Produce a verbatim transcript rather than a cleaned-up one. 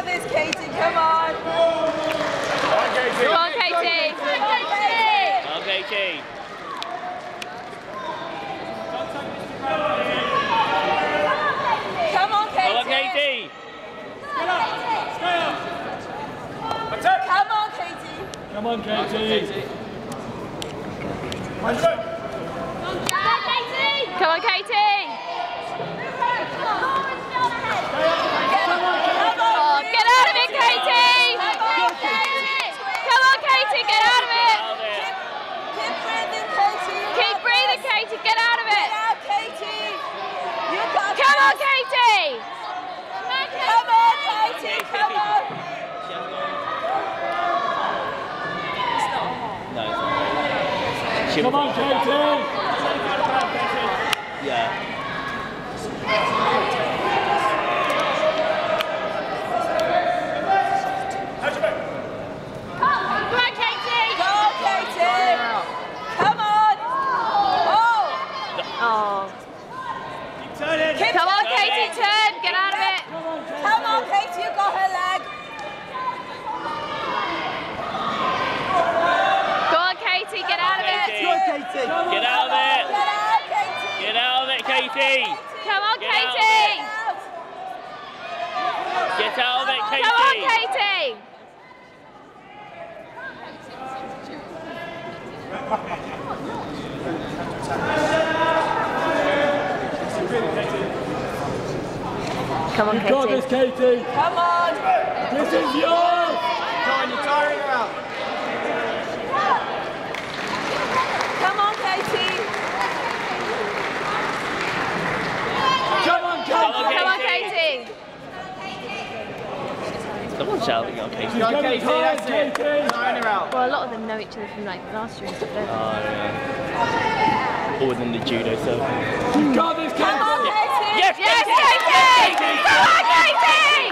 this, Katie, come on. Come on, Katie. Come on, Katie. Come on, Katie. Come on, Katie. Come on, Katie. Come on, Katie. Come on, Katie. Come on, Katie. Come on, Katie. Come on, Katie. Oh, get out of it, Katie. Come on, Katie, get out of it. Keep breathing, Katie. Keep breathing, Katie, get out of it. Get out, Katie. You got Come on, this. Katie. Come on, Katie, come on. No, it's not. Come on, Katie. Yeah. Come on, Katie. Go, Katie. Come on. Oh. Oh. Keep Come on, turning. Katie, turn. Get out of it. Come on, Katie, you got her leg. Go on, Katie, get out of it. Katie. Go, Katie. Get out of it. Get out, Katie. Get out of it, Katie. Come on, Get out of Katie. Get out of it, Katie. Come on, Katie. Come on, You got this, Katie. Katie. Come on. This is yours. Come on, you're tiring her out. Come on, Katie. Come on, Katie. Come on, Katie. Someone shouting on Katie. She's Go, getting Katie, tired, that's it. Katie. Tiring her out. Well, a lot of them know each other from like last year and stuff, don't they? Oh, yeah. All within the judo circle. You got this, Katie. Come on, Katie. Yes, Yes, Katie. Katie! Come on, Katie!